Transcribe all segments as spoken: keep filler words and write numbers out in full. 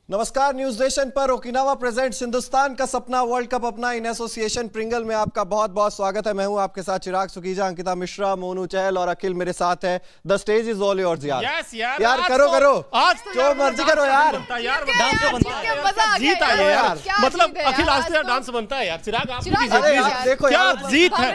नमस्कार, News Nation पर Okinawa presents Hindustan का सपना वर्ल्ड कप अपना इन एसोसिएशन प्रिंगल में आपका बहुत बहुत स्वागत है। मैं हूं आपके साथ चिराग सुकीजा, अंकिता मिश्रा, मोनू चहल और अखिल मेरे साथ है। The stage is all yours यार। yes, यार, यार करो तो, करो आज तो जो मर्जी करो यार। यार डांस तो बनता है, जीत आई है यार। मतलब अखिल आज तो यार डांस बनता है यार। चिराग आप देखो क्या जीत है,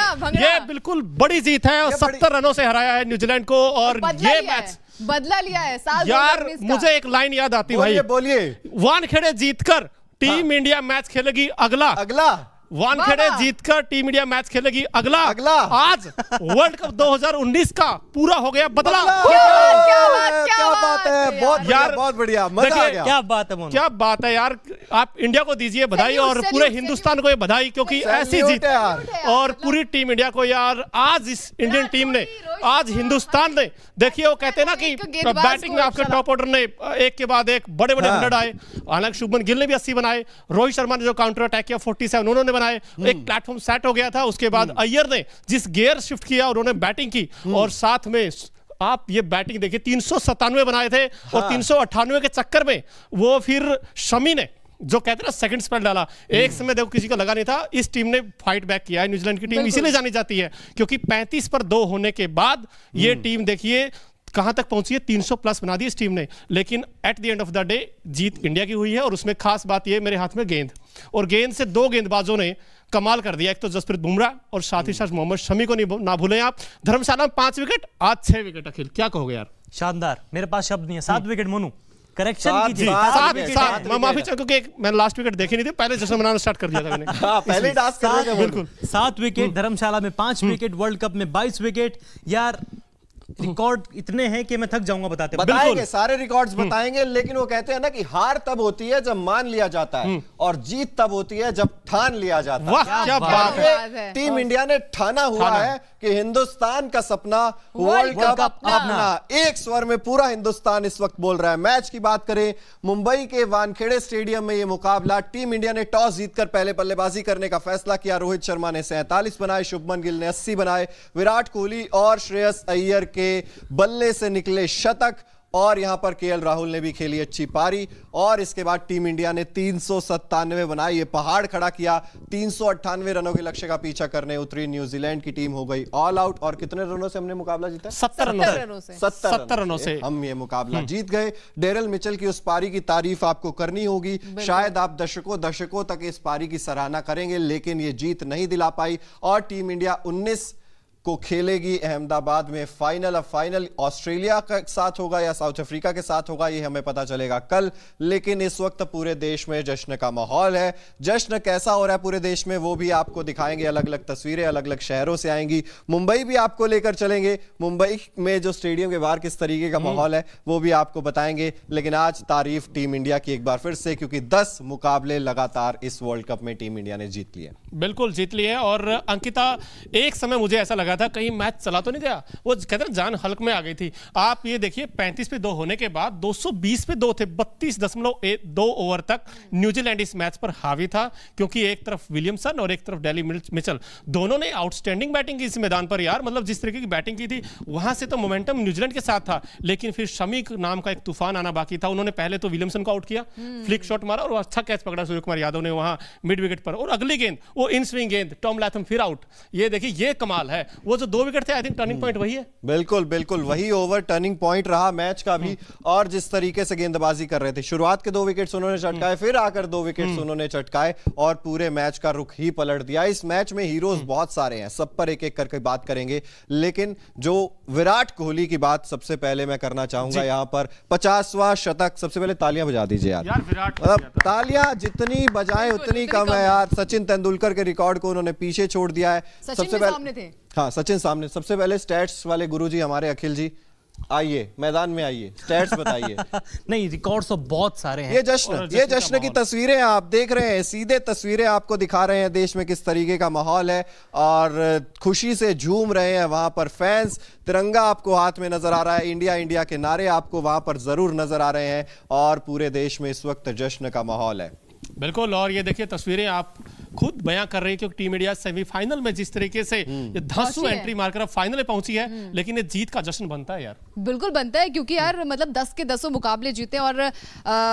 ये बिल्कुल बड़ी जीत है और सत्तर रनों से हराया है न्यूजीलैंड को। और ये मैच बदला लिया है साल यार। मुझे एक लाइन याद आती भाई, बोलिए। वानखेड़े जीतकर टीम हाँ। इंडिया मैच खेलेगी अगला अगला वानखेड़े जीतकर टीम इंडिया मैच खेलेगी अगला अगला आज वर्ल्ड कप दो हज़ार उन्नीस का पूरा हो गया बदला। क्या बात, क्या बात, क्या क्या बात है, बहुत यार, बहुत बढ़िया, मजा आ गया। क्या बात है, क्या बात है यार। आप इंडिया को दीजिए बधाई और पूरे हिंदुस्तान को ये बधाई, क्योंकि ऐसी जीत और पूरी टीम इंडिया को यार। आज इस इंडियन टीम ने, आज हिंदुस्तान ने, देखिए वो कहते हैं ना कि बैटिंग में आपके टॉप ऑर्डर ने एक के बाद एक बड़े बड़े हंड्रेड आए। हालांकि शुभमन गिल ने भी अस्सी बनाए, रोहित शर्मा ने जो काउंटर अटैक किया फोर्टी सेवन उन्होंने बनाए। एक प्लेटफॉर्म सेट हो गया था। उसके बाद अय्यर ने जिस गियर शिफ्ट किया उन्होंने बैटिंग की, और साथ में आप ये बैटिंग देखिए, तीन सौ सत्तानवे बनाए थे हाँ। और तीन सौ अट्ठानवे के चक्कर में वो फिर शमी ने जो कहते हैं ना सेकंड स्पेल डाला। एक समय देखो किसी को लगा नहीं था। इस टीम ने फाइट बैक किया है। न्यूजीलैंड की टीम इसीलिए जानी जाती है क्योंकि पैंतीस पर दो होने के बाद ये टीम देखिए कहां तक पहुंची है, तीन सौ प्लस बना दी इस टीम ने। लेकिन at the end of the day जीत इंडिया की हुई है। और उसमें खास बात ये, मेरे हाथ में गेंद, और गेंद से दो गेंदबाजों ने कमाल कर दिया। एक तो जसप्रीत बुमराह और साथ ही साथ मोहम्मद शमी को नहीं ना भूलें आप। धर्मशाला में पांच विकेट, आज छह विकेट। अखिल क्या कहोगे यार? शानदार, मेरे पास शब्द नहीं है। सात विकेट मोनू, करेक्शन कीजिए। सात सात मैं माफी चाहूं क्योंकि मैंने लास्ट विकेट देखे नहीं थे, पहले जश्न मनाना स्टार्ट कर दिया था मैंने। हाँ, पहले डांस कर रहे थे बिल्कुल। सात विकेट धर्मशाला में, पांच विकेट वर्ल्ड कप में बाईस विकेट। यार रिकॉर्ड इतने हैं कि मैं थक जाऊंगा बताते बताएंगे, सारे रिकॉर्ड्स बताएंगे। लेकिन वो कहते हैं ना कि हार तब होती है जब मान लिया जाता है और जीत तब होती है जब ठान लिया जाता है। वाह क्या बात है। टीम इंडिया ने ठाना हुआ है कि हिंदुस्तान का सपना वर्ल्ड कप अपना। एक स्वर में पूरा हिंदुस्तान इस वक्त बोल रहा है। मैच की बात करें, मुंबई के वानखेड़े स्टेडियम में यह मुकाबला। टीम इंडिया ने टॉस जीतकर पहले बल्लेबाजी करने का फैसला किया। रोहित शर्मा ने सैंतालीस बनाए, शुभमन गिल ने अस्सी बनाए। विराट कोहली और श्रेयस अय्यर के बल्ले से निकले शतक, और यहां पर केएल राहुल ने भी खेली अच्छी पारी। और इसके बाद टीम इंडिया ने तीन सौ सत्तानवे बनाए, ये पहाड़ खड़ा किया। तीन सौ अट्ठानवे रनों के लक्ष्य का पीछा करने उतरी न्यूजीलैंड की टीम, हो गई ऑल आउट। और कितने रनों से हमने मुकाबला जीता? सत्तर रनों से। सत्तर रनों से हम ये मुकाबला जीत गए। डेरिल मिचेल की उस पारी की तारीफ आपको करनी होगी। शायद आप दशकों दशकों तक इस पारी की सराहना करेंगे, लेकिन ये जीत नहीं दिला पाई। और टीम इंडिया उन्नीस को खेलेगी अहमदाबाद में फाइनल। अब फाइनल ऑस्ट्रेलिया के साथ होगा या साउथ अफ्रीका के साथ होगा, ये हमें पता चलेगा कल। लेकिन इस वक्त पूरे देश में जश्न का माहौल है। जश्न कैसा हो रहा है पूरे देश में वो भी आपको दिखाएंगे। अलग अलग तस्वीरें अलग अलग शहरों से आएंगी। मुंबई भी आपको लेकर चलेंगे। मुंबई में जो स्टेडियम के बाहर किस तरीके का माहौल है वो भी आपको बताएंगे। लेकिन आज तारीफ टीम इंडिया की एक बार फिर से, क्योंकि दस मुकाबले लगातार इस वर्ल्ड कप में टीम इंडिया ने जीत लिए। बिल्कुल जीत लिए। और अंकिता, एक समय मुझे ऐसा लगा था कहीं मैच चला तो नहीं गया, वो कहते हैं जान हल्क में आ गई थी। आप ये देखिए पैंतीस पे दो होने के बाद दो सौ बीस पे दो थे, बत्तीस दशमलव दो ओवर तक न्यूजीलैंड इस मैच पर हावी था। क्योंकि एक तरफ विलियमसन और एक तरफ डेली मिचेल, दोनों ने आउटस्टैंडिंग बैटिंग की इस मैदान पर यार। मतलब जिस तरीके की बैटिंग की थी वहां से तो मोमेंटम न्यूजीलैंड के साथ था। लेकिन फिर शमी नाम का एक तूफान आना बाकी था। उन्होंने पहले तो विलियमसन को आउट किया, फ्लिक शॉट मारा और अच्छा कैच पकड़ा सूर्य कुमार यादव ने वहां मिड विकेट पर। और अगली गेंद वो इन स्विंग गेंद, टॉम लैथम फिर आउट। ये देखिए ये कमाल है। वो जो दो विकेट थे, आई थिंक टर्निंग पॉइंट वही है। बिल्कुल बिल्कुल वही ओवर टर्निंग पॉइंट रहा मैच का भी। और जिस तरीके से गेंदबाजी कर रहे थे, शुरुआत के दो विकेट्स उन्होंने चटकाए, फिर आकर दो विकेट्स उन्होंने चटकाए और पूरे मैच का रुख ही पलट दिया। इस मैच में हीरोज बहुत सारे हैं, सब पर एक एक करके बात करेंगे। लेकिन जो विराट कोहली की बात सबसे पहले मैं करना चाहूंगा, यहां पर पचासवां शतक। सबसे पहले तालियां बजा दीजिए यार, यार विराट मतलब तालियां जितनी बजाएं उतनी कम है यार। सचिन तेंदुलकर के रिकॉर्ड को उन्होंने पीछे छोड़ दिया है। सबसे पहले हाँ सचिन सामने। सबसे पहले स्टैट्स वाले गुरुजी हमारे अखिल जी, आइए मैदान में आइए, स्टैट्स बताइए। नहीं, रिकॉर्ड्स तो बहुत सारे हैं। ये जश्न ये जश्न की तस्वीरें आप देख रहे हैं, सीधे तस्वीरें आपको दिखा रहे हैं देश में किस तरीके का माहौल है। और खुशी से झूम रहे हैं वहां पर फैंस। तिरंगा आपको हाथ में नजर आ रहा है, इंडिया इंडिया के नारे आपको वहां पर जरूर नजर आ रहे हैं। और पूरे देश में इस वक्त जश्न का माहौल है। बिल्कुल। और ये देखिए तस्वीरें आप खुद बयां कर रही है क्योंकि टीम इंडिया सेमीफाइनल में जिस तरीके से ये धंसू एंट्री मारकर अब फाइनल में पहुंची है। लेकिन ये जीत का जश्न बनता है यार, बिल्कुल बनता है। क्योंकि यार मतलब दस के दसों मुकाबले जीते और आ,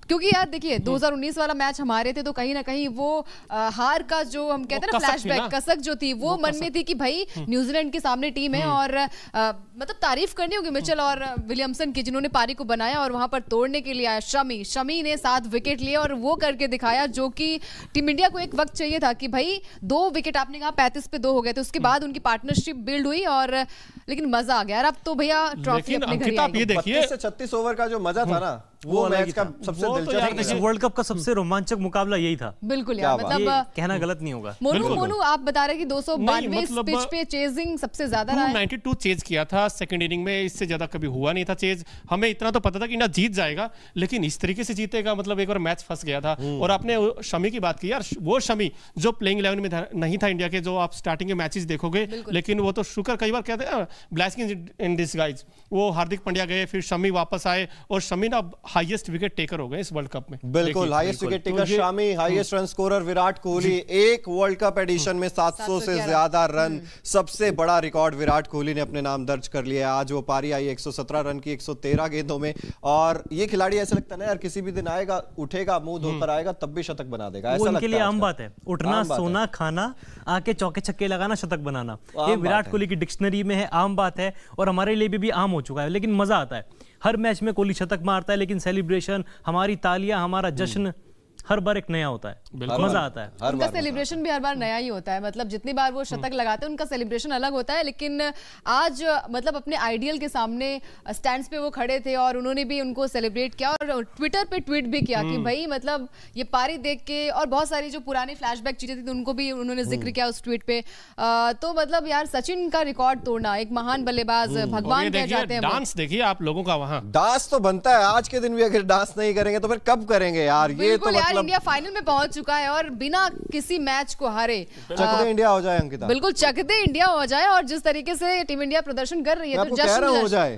क्योंकि यार देखिए दो हज़ार उन्नीस वाला मैच हमारे थे तो कहीं ना कहीं वो आ, हार का जो हम कहते हैं ना फ्लैशबैक कसक जो थी वो, वो मन में थी कि भाई न्यूजीलैंड के सामने टीम है और आ, मतलब तारीफ करनी होगी मिचेल और विलियमसन की जिन्होंने पारी को बनाया और वहां पर तोड़ने के लिए आया शमी शमी ने सात विकेट लिए और वो करके दिखाया जो कि टीम इंडिया को एक वक्त चाहिए था कि भाई दो विकेट आपने कहा पैंतीस पे दो हो गए थे, उसके बाद उनकी पार्टनरशिप बिल्ड हुई और लेकिन मजा आ गया। अब तो भैया ट्रॉफी अपने घर ही आई। बत्तीस से छत्तीस ओवर का जो मजा था ना वो मैच का सबसे दिलचस्प वर्ल्ड कप का सबसे रोमांचक मुकाबला यही था। बिल्कुल यार, मतलब कहना गलत नहीं होगा। मोनू मोनू आप बता रहे कि दो सौ बानवे पिच पे चेजिंग सबसे ज्यादा रहा है। बानवे चेज किया था सेकंड इनिंग में, इससे ज्यादा कभी हुआ नहीं था चेज। हमें इतना तो पता था कि इंडिया जीत जाएगा, लेकिन इस तरीके से जीतेगा मतलब एक बार मैच फंस गया था। और आपने शमी की बात की यार, वो शमी जो प्लेइंग इलेवन में नहीं था इंडिया के, जो आप स्टार्टिंग के मैचेस देखोगे, लेकिन वो तो शुक्र कई बार कहते हैं ब्लेसिंग इन डिसगाइज, वो हार्दिक पांड्या गए फिर शमी वापस आए और शमी ना हाईएस्ट विकेट टेकर हो गए इस वर्ल्ड कप में। बिल्कुल highest wicket taker Shami, highest run scorer Virat Kohli, एक वर्ल्ड कप एडिशन में सात सौ से ज्यादा रन, सबसे बड़ा रिकॉर्ड विराट कोहली ने अपने नाम दर्ज कर लिया। आज वो पारी आई एक सौ सत्रह रन की एक सौ तेरह गेंदों में और ये खिलाड़ी ऐसा लगता है ना यार किसी भी दिन आएगा, उठेगा, मुंह धोकर आएगा तब भी शतक बना देगा, ऐसा उनके लिए आम बात है। उठना सोना खाना आके चौके छक्के लगाना शतक बनाना, ये विराट कोहली की डिक्शनरी में है, आम बात है और हमारे लिए भी, भी आम हो चुका है। लेकिन मजा आता है हर मैच में कोहली शतक मारता है, लेकिन सेलिब्रेशन, हमारी तालियां, हमारा जश्न हर बार एक नया होता है, मजा आता है। उनका सेलिब्रेशन भी हर बार नया ही होता है, मतलब जितनी बार वो शतक लगाते हैं उनका सेलिब्रेशन अलग होता है। लेकिन आज मतलब अपने आइडियल के सामने स्टैंड्स पे वो खड़े थे और उन्होंने भी उनको सेलिब्रेट किया और ट्विटर पे ट्वीट भी किया कि भाई मतलब ये पारी देख के, और बहुत सारी जो पुरानी फ्लैशबैक चीजें थी उनको भी उन्होंने जिक्र किया उस ट्वीट पे। आ, तो मतलब यार सचिन का रिकॉर्ड तोड़ना, एक महान बल्लेबाज, भगवान कह जाते हैं। डांस देखिए आप लोगों का, वहां डांस तो बनता है, आज के दिन भी अगर डांस नहीं करेंगे तो फिर कब करेंगे यार। ये तो मतलब इंडिया फाइनल में पहुंच चुका है और बिना किसी मैच को हारे चक दे इंडिया हो जाए अंकिता, बिल्कुल चक दे इंडिया हो जाए। और जिस तरीके से टीम इंडिया प्रदर्शन कर रही है तो जश्न हो जाए,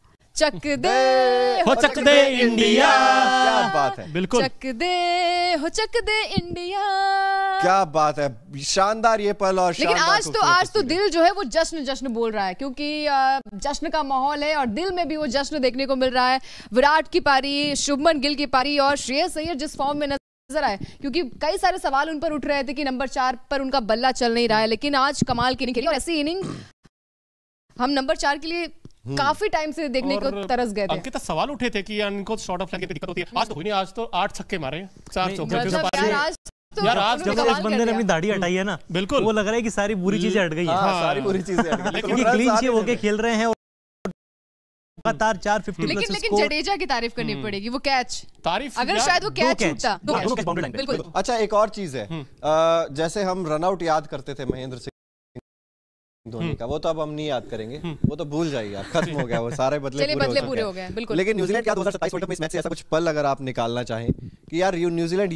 चक दे हो चक दे इंडिया, क्या बात है, बिल्कुल चक दे हो चक दे इंडिया, क्या बात है, शानदार ये पल। और लेकिन आज तो आज तो दिल जो है वो जश्न जश्न बोल रहा है, क्योंकि जश्न का माहौल है और दिल में भी वो जश्न देखने को मिल रहा है। विराट की पारी, शुभमन गिल की पारी और श्रेयस अय्यर जिस फॉर्म में नजर आए, क्योंकि कई सारे सवाल उन पर उठ रहे थे कि नंबर चार पर उनका बल्ला चल नहीं रहा है, लेकिन आज कमाल की इनिंग खेली और ऐसी इनिंग हम नंबर चार के लिए काफी टाइम से देखने को तरस गए थे। अंकिता सवाल उठे थे कि इनको शॉट ऑफ लगे दिक्कत होती है, आज तो हुई नहीं, आज तो आठ छक्के मारे, चार चौके। तो यार आज जब इस बंदे ने अपनी दाढ़ी हटाई है ना, बिल्कुल वो लग रहा है कि सारी बुरी चीजें हट गई हैं। हाँ, सारी बुरी चीजें हट गई, लेकिन क्लीन शेव होके खेल रहे हैं लगातार चार फिफ्टी प्लस लेकिन लेकिन जडेजा की तारीफ करनी पड़ेगी, वो कैच तारीफ, अगर शायद वो कैच छूटता। बिल्कुल। अच्छा एक और चीज है, जैसे हम रनआउट याद करते थे महेंद्र सिंह धोनी का, वो तो अब हम नहीं याद करेंगे, वो तो भूल जाइए आप, खत्म हो गया वो, सारे बदले पूरे, बदले पूरे हो गए। बिल्कुल। लेकिन न्यूजीलैंड क्या दो हज़ार सत्ताईस वर्ल्ड कप में इस मैच से ऐसा कुछ पल अगर आप निकालना चाहें कि यार न्यूजीलैंड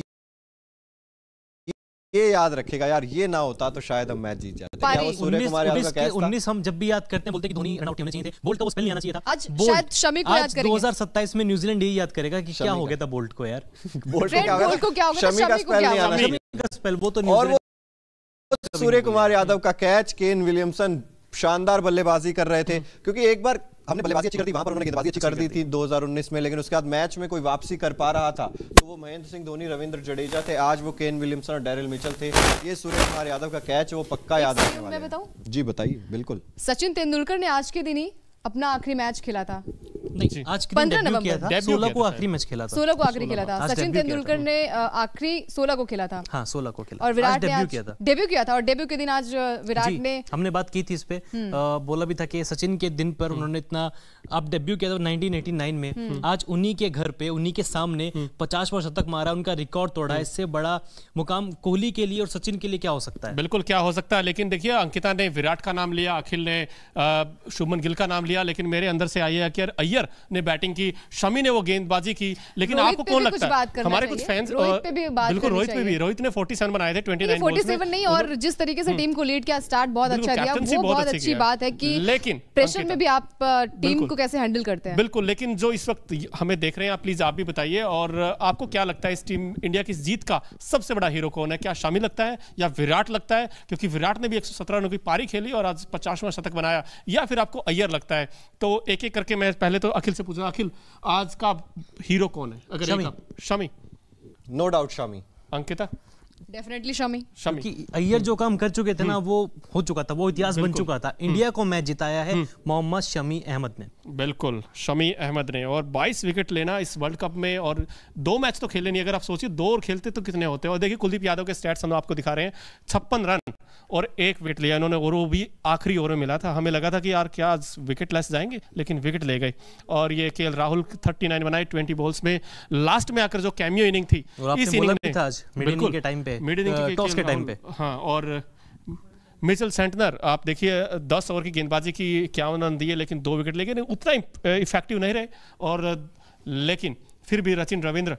ये याद रखेगा यार, ये ना होता तो शायद हम मैच जीत जाते। क्या वो सूर्य कुमार यादव का कैच था? उन्नीस हम जब भी याद करते हैं बोलते हैं कि धोनी रनआउट होने चाहिए थे, बोल्ट का वो स्पेल नहीं आना चाहिए था। आज शायद शमी को याद करेंगे। दो हज़ार सत्ताईस में न्यूजीलैंड यही याद करेगा कि क्या हो गया था बोल्ट को यार। बोल्ट को क्या हो गया? शमी का स्पेल नहीं आना चाहिए। वो तो और वो सूर्य कुमार यादव का कैच, केन विलियमसन शानदार बल्लेबाजी कर रहे थे, क्योंकि एक बार हमने बल्लेबाजी अच्छी कर दी, वहां पर उन्होंने गेंदबाजी अच्छी कर दी थी दो हज़ार उन्नीस में, लेकिन उसके बाद मैच में कोई वापसी कर पा रहा था तो वो महेंद्र सिंह धोनी, रविंद्र जडेजा थे, आज वो केन विलियमसन और डैरिल मिचेल थे। ये सूर्य कुमार यादव का कैच वो पक्का याद रखने वाले। मैं बताऊं? जी बताइए। बिल्कुल। सचिन तेंदुलकर ने आज के दिन ही अपना आखिरी मैच खेला था। नहीं, आज पंद्रह नवंबर सोलह को आखिरी मैच खेला था। सोलह को आखिरी खेला था। सचिन तेंदुलकर ने आखिरी सोलह को खेला था। हाँ सोलह को खेला। और विराट ने किया था, डेब्यू किया था। और डेब्यू के दिन आज विराट ने, हमने बात की थी इस पे, बोला भी था कि सचिन के दिन पर उन्होंने इतना, आप डेब्यू किया था नाइनटीन एटी नाइन में, आज उन्हीं के घर पे, उन्हीं के सामने पचास वर्ष शतक मारा, उनका रिकॉर्ड तोड़ा। इससे बड़ा मुकाम कोहली के लिए और सचिन के लिए क्या हो सकता है? बिल्कुल क्या हो सकता है, लेकिन देखिए अंकिता ने विराट का नाम लिया, अखिल ने शुभमन गिल का नाम लिया, लेकिन मेरे अंदर से आई है कि अय्यर ने बैटिंग की, शमी ने वो गेंदबाजी की, लेकिन आपको कौन लगता है? हमारे कुछ फैंस, बिल्कुल रोहित पे भी, रोहित ने सैंतालीस बनाए थे उनतीस बॉल्स में, और जिस तरीके से टीम को लीड किया, स्टार्ट बहुत अच्छा दिया, वो बहुत अच्छी बात है कि लेकिन प्रेशर में भी आप टीम को कैसे हैंडल करते हैं। बिल्कुल, लेकिन जो इस वक्त हमें देख रहे हैं, आप प्लीज आप भी बताइए, और आपको क्या लगता है इस टीम इंडिया की जीत का सबसे बड़ा हीरो कौन है? क्या शमी लगता है या विराट लगता है, क्योंकि विराट ने भी एक सौ सत्रह रनों की पारी खेली और आज पचासवां शतक बनाया, या फिर आपको अय्यर लगता है? तो एक एक करके मैं पहले तो अखिल से पूछना, अखिल आज का हीरो कौन है? अगर Shami. Shami, no doubt Shami. Ankita? Definitely Shami. Shami कि अय्यर जो काम कर चुके थे ना वो हो चुका था, वो इतिहास बन चुका था। इंडिया को मैच जिताया है मोहम्मद शमी अहमद ने। बिल्कुल, शमी अहमद ने। और बाईस विकेट लेना इस वर्ल्ड कप में, और दो मैच तो खेले नहीं, अगर आप सोचिए दो और खेलते तो कितने होते। और देखिए कुलदीप यादव के स्टैट्स हम आपको दिखा रहे हैं, छप्पन रन और एक विकेट लिया इन्होंने, और वो भी आखिरी ओवर में मिला था। हमें लगा था कि यार क्या विकेट लेस जाएंगे, लेकिन विकेट ले गए। और ये केएल राहुल थर्टी नाइन बनाए ट्वेंटी बॉल्स में, लास्ट में आकर जो कैमियो इनिंग थी इस इनिंग में आज मिड इनिंग के टाइम पे, मिड इनिंग के टॉस के टाइम पे, हाँ। और मिचेल सेंटनर आप देखिए दस ओवर की गेंदबाजी की इक्यावन रन दिए, लेकिन दो विकेट लेके उतना इफेक्टिव नहीं रहे। और लेकिन फिर भी सचिन रविंद्र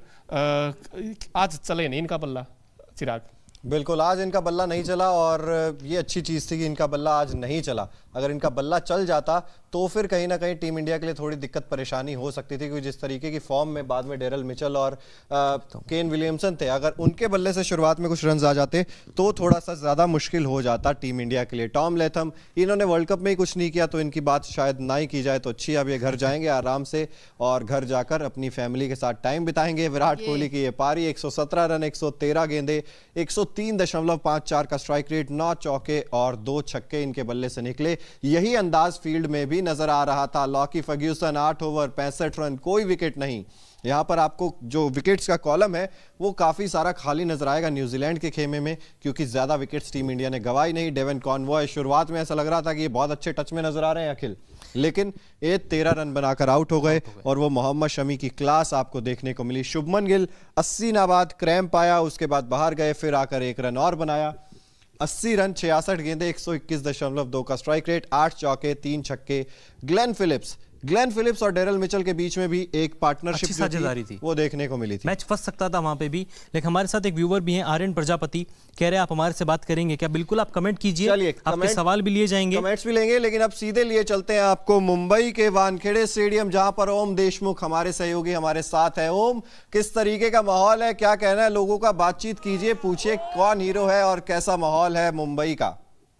आज चले नहीं इनका बल्ला। चिराग? बिल्कुल, आज इनका बल्ला नहीं चला, और ये अच्छी चीज़ थी कि इनका बल्ला आज नहीं चला। अगर इनका बल्ला चल जाता तो फिर कहीं ना कहीं टीम इंडिया के लिए थोड़ी दिक्कत परेशानी हो सकती थी, क्योंकि जिस तरीके की फॉर्म में बाद में डेरल मिचेल और आ, केन विलियमसन थे, अगर उनके बल्ले से शुरुआत में कुछ रन आ जाते तो थोड़ा सा ज़्यादा मुश्किल हो जाता टीम इंडिया के लिए। टॉम लेथम, इन्होंने वर्ल्ड कप में ही कुछ नहीं किया, तो इनकी बात शायद ना ही की जाए तो अच्छी। अब ये घर जाएंगे आराम से और घर जाकर अपनी फैमिली के साथ टाइम बिताएंगे। विराट कोहली की ये पारी, एक सौ सत्रह रन, एक सौ तेरह गेंदे, एक सौ तीन दशमलव पाँच चार का स्ट्राइक रेट, नौ चौके और दो छक्के इनके बल्ले से निकले। यही अंदाज फील्ड में भी नजर आ रहा था। लॉकी फर्ग्यूसन आठ ओवर पैंसठ रन, कोई विकेट नहीं। यहां पर आपको जो विकेट्स का कॉलम है वो काफी सारा खाली नजर आएगा न्यूजीलैंड के खेमे में, क्योंकि ज्यादा विकेट्स टीम इंडिया ने गंवाई नहीं। डेवन कॉनवॉय शुरुआत में ऐसा लग रहा था कि ये बहुत अच्छे टच में नजर आ रहे हैं अखिल, लेकिन ये तेरह रन बनाकर आउट हो गए, और वो मोहम्मद शमी की क्लास आपको देखने को मिली। शुभमन गिल अस्सी नाबाद क्रैम्प आया, उसके बाद बाहर गए, फिर आकर एक रन और बनाया। अस्सी रन, छियासठ गेंदे, एक सौ इक्कीस दशमलव दो का स्ट्राइक रेट, आठ चौके तीन छक्के। ग्लेन फिलिप्स ग्लेन फिलिप्स और डेरल मिचेल के बीच में भी एक पार्टनरशिप साझेदारी थी, वो देखने को मिली थी। मैच फंस सकता था वहां पे भी। लेकिन हमारे साथ एक व्यूअर भी हैं, आर्यन प्रजापति, कह रहे हैं आप हमारे से बात करेंगे क्या? बिल्कुल, आप कमेंट कीजिए, आपके सवाल भी लिए जाएंगे, कमेंट्स भी लेंगे। लेकिन अब सीधे लिए चलते हैं आपको मुंबई के वानखेड़े स्टेडियम, जहां पर ओम देशमुख हमारे सहयोगी हमारे साथ है। ओम, किस तरीके का माहौल है, क्या कहना है लोगों का? बातचीत कीजिए, पूछिए कौन हीरो है और कैसा माहौल है मुंबई का।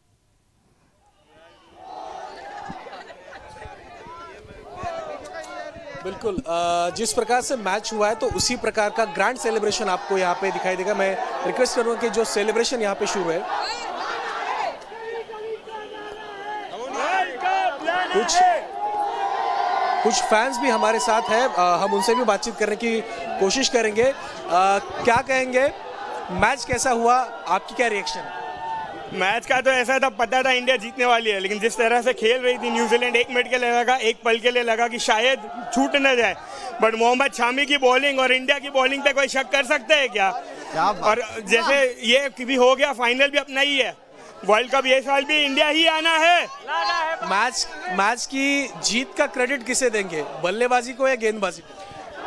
बिल्कुल, जिस प्रकार से मैच हुआ है तो उसी प्रकार का ग्रैंड सेलिब्रेशन आपको यहाँ पे दिखाई देगा। मैं रिक्वेस्ट करूंगा कि जो सेलिब्रेशन यहाँ पे शुरू है, कुछ कुछ फैंस भी हमारे साथ है, हम उनसे भी बातचीत करने की कोशिश करेंगे। आ, क्या कहेंगे, मैच कैसा हुआ, आपकी क्या रिएक्शन? मैच का तो ऐसा था, पता था इंडिया जीतने वाली है, लेकिन जिस तरह से खेल रही थी न्यूजीलैंड, एक मिनट के लिए लगा, एक पल के लिए लगा कि शायद छूट न जाए। बट मोहम्मद शामी की बॉलिंग और इंडिया की बॉलिंग पे कोई शक कर सकते हैं क्या? और जैसे ये भी हो गया, फाइनल भी अपना ही है, वर्ल्ड कप ये साल भी इंडिया ही आना है। मैच मैच की जीत का क्रेडिट किसे देंगे, बल्लेबाजी को या गेंदबाजी को?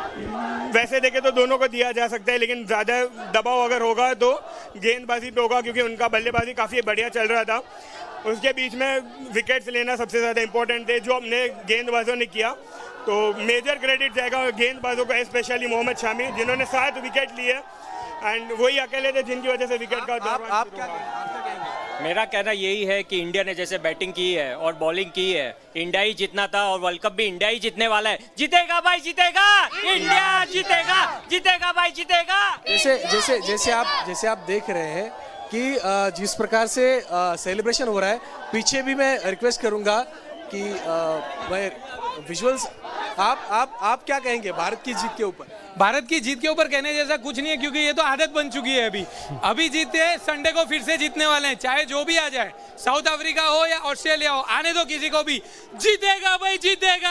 वैसे देखे तो दोनों को दिया जा सकता है, लेकिन ज़्यादा दबाव अगर होगा तो गेंदबाजी पे होगा, क्योंकि उनका बल्लेबाजी काफ़ी बढ़िया चल रहा था। उसके बीच में विकेट्स लेना सबसे ज़्यादा इंपॉर्टेंट थे, जो हमने गेंदबाजों ने किया। तो मेजर क्रेडिट जाएगा गेंदबाजों को, स्पेशली मोहम्मद शामी, जिन्होंने सात विकेट लिए, एंड वही अकेले थे जिनकी वजह से विकेट का आप, आप, आप क्या कहेंगे? मेरा कहना यही है कि इंडिया ने जैसे बैटिंग की है और बॉलिंग की है, इंडिया ही जीतना था, और वर्ल्ड कप भी इंडिया ही जीतने वाला है। जीतेगा भाई, जीतेगा इंडिया, जीतेगा जीतेगा भाई, जीतेगा। जैसे जैसे जैसे आप जैसे आप देख रहे हैं कि जिस प्रकार से सेलिब्रेशन हो रहा है, पीछे भी मैं रिक्वेस्ट करूंगा कि मैं विजुअल्स, आप आप आप क्या कहेंगे भारत की जीत के ऊपर? भारत की जीत के ऊपर कहने जैसा कुछ नहीं है, क्योंकि ये तो आदत बन चुकी है। अभी अभी जीते, संडे को फिर से जीतने वाले हैं, चाहे जो भी आ जाए, साउथ अफ्रीका हो या ऑस्ट्रेलिया हो, आने दो किसी को भी, जीतेगा भाई, जीतेगा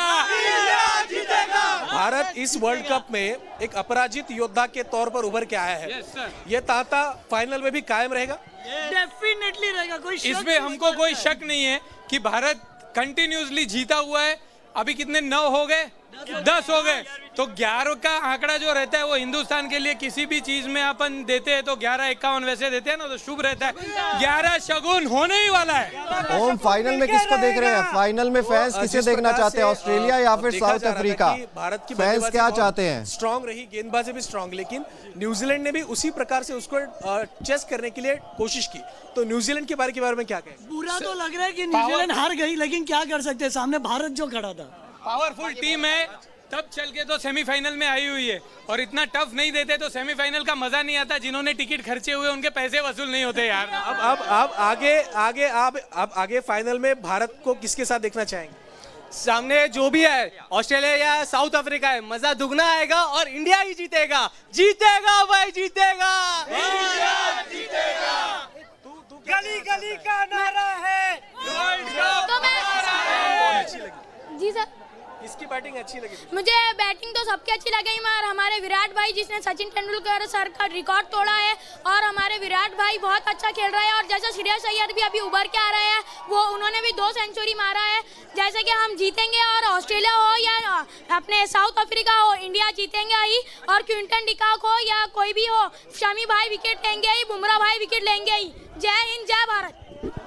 जीतेगा। भारत इस वर्ल्ड कप में एक अपराजित योद्धा के तौर पर उभर के आया है। ये तांता फाइनल में भी कायम रहेगा, डेफिनेटली रहेगा, कोई इसमें हमको कोई शक नहीं है कि भारत कंटिन्यूसली जीता हुआ है। अभी कितने नौ हो गए, दस हो गए, तो ग्यारह का आंकड़ा जो रहता है वो हिंदुस्तान के लिए किसी भी चीज में अपन देते हैं तो ग्यारह इक्यावन वैसे देते हैं ना, तो शुभ रहता है। ग्यारह शगुन होने ही वाला है। ओम, फाइनल में किसको देख रहे हैं? फाइनल में फैंस किसे देखना चाहते हैं, ऑस्ट्रेलिया या फिर साउथ अफ्रीका? भारत की फैंस क्या चाहते हैं? स्ट्रॉन्ग रही, गेंदबाजी भी स्ट्रॉन्ग, लेकिन न्यूजीलैंड ने भी उसी प्रकार से उसको चेस करने के लिए कोशिश की। तो न्यूजीलैंड के बारे के बारे में क्या कहें? बुरा तो लग रहा है कि न्यूजीलैंड हार गई, लेकिन क्या कर सकते हैं, सामने भारत जो खड़ा था। पावरफुल टीम है, तब चल के तो सेमीफाइनल में आई हुई है, और इतना टफ नहीं देते तो सेमीफाइनल का मजा नहीं आता। जिन्होंने टिकट खर्चे हुए उनके पैसे वसूल नहीं होते यार। अब अब अब आगे आगे आप अब आगे फाइनल में भारत को किसके साथ देखना चाहेंगे? सामने जो भी है, ऑस्ट्रेलिया या साउथ अफ्रीका है, मजा दुगना आएगा और इंडिया ही जीतेगा। जीतेगा भाई, जीतेगा, इंडिया जीतेगा। गली गली का नारा है, वर्ल्ड कप हमारा है। जी सर, किसकी बैटिंग अच्छी लगी? मुझे बैटिंग तो सबकी अच्छी लगी, मगर हमारे विराट भाई जिसने सचिन तेंदुलकर सर का रिकॉर्ड तोड़ा है, और हमारे विराट भाई बहुत अच्छा खेल रहे हैं। और जैसे श्रेयस अय्यर भी अभी उभर के आ रहे हैं, वो उन्होंने भी दो सेंचुरी मारा है। जैसे कि हम जीतेंगे, और ऑस्ट्रेलिया हो या अपने साउथ अफ्रीका हो, इंडिया जीतेंगे ही। और क्विंटन डिकॉक हो या कोई भी हो, शमी भाई विकेट लेंगे ही, बुमराह भाई विकेट लेंगे ही। जय हिंद, जय भारत।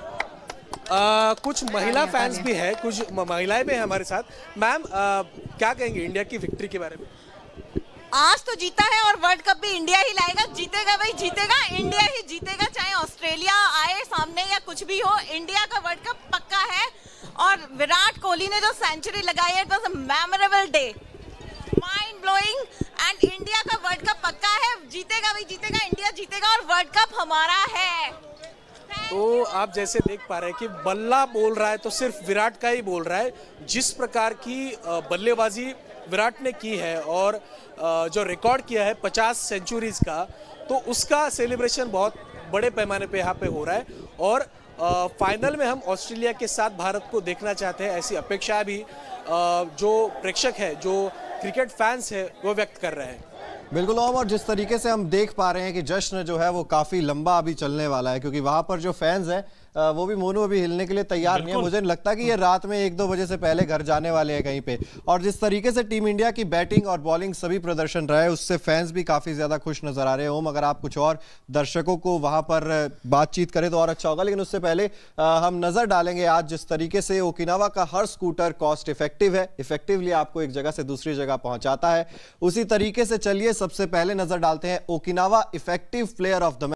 आ, कुछ महिला फैंस भी है, कुछ महिलाएं भी हैं हमारे साथ। मैम, क्या कहेंगे इंडिया की विक्ट्री के बारे में? आज तो जीता है और वर्ल्ड कप भी इंडिया ही लाएगा। जीतेगा भाई, जीतेगा, इंडिया ही जीतेगा, चाहे ऑस्ट्रेलिया आए सामने या कुछ भी हो। इंडिया का वर्ल्ड कप पक्का है। और विराट कोहली ने जो सेंचुरी लगाई है, it was a memorable day, mind blowing, and India का वर्ल्ड कप पक्का है। जीतेगा भाई, जीतेगा, इंडिया जीतेगा, और वर्ल्ड कप हमारा है। तो आप जैसे देख पा रहे हैं कि बल्ला बोल रहा है तो सिर्फ विराट का ही बोल रहा है। जिस प्रकार की बल्लेबाजी विराट ने की है, और जो रिकॉर्ड किया है पचास सेंचुरीज का, तो उसका सेलिब्रेशन बहुत बड़े पैमाने पे यहाँ पे हो रहा है। और फाइनल में हम ऑस्ट्रेलिया के साथ भारत को देखना चाहते हैं, ऐसी अपेक्षा भी जो प्रेक्षक है, जो क्रिकेट फैंस है, वो व्यक्त कर रहे हैं। बिल्कुल ओम, और जिस तरीके से हम देख पा रहे हैं कि जश्न जो है वो काफी लंबा अभी चलने वाला है, क्योंकि वहां पर जो फैंस हैं वो भी मोनू अभी हिलने के लिए तैयार नहीं है। मुझे लगता कि ये रात में एक दो बजे से पहले घर जाने वाले हैं कहीं पे। और जिस तरीके से टीम इंडिया की बैटिंग और बॉलिंग सभी प्रदर्शन रहे, उससे फैंस भी काफी ज्यादा खुश नजर आ रहे हैं। ओम, अगर आप कुछ और दर्शकों को वहां पर बातचीत करें तो और अच्छा होगा, लेकिन उससे पहले हम नजर डालेंगे आज जिस तरीके से ओकिनावा का हर स्कूटर कॉस्ट इफेक्टिव है, इफेक्टिवली आपको एक जगह से दूसरी जगह पहुंचाता है, उसी तरीके से चलिए सबसे पहले नजर डालते हैं Okinawa effective player of the